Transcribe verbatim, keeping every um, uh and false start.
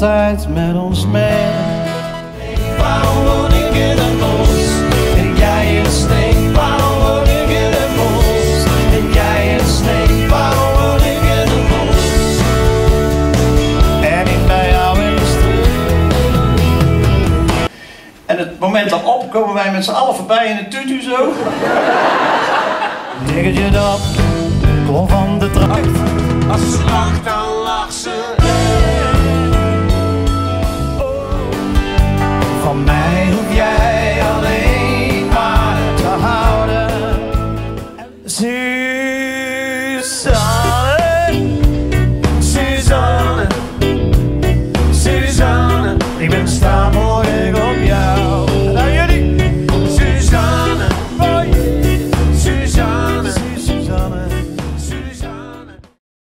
altijd met ons mee. Waarom woon ik in een bos en jij in Sneek? Waarom woon ik in een bos en jij in Sneek? Waarom woon ik in een bos En ik bij jou in de streek. En het moment daarop komen wij met z'n allen voorbij in de tutu zo. Diggetje dat klom van de trap. als ze lacht, dan lacht ze. Van mij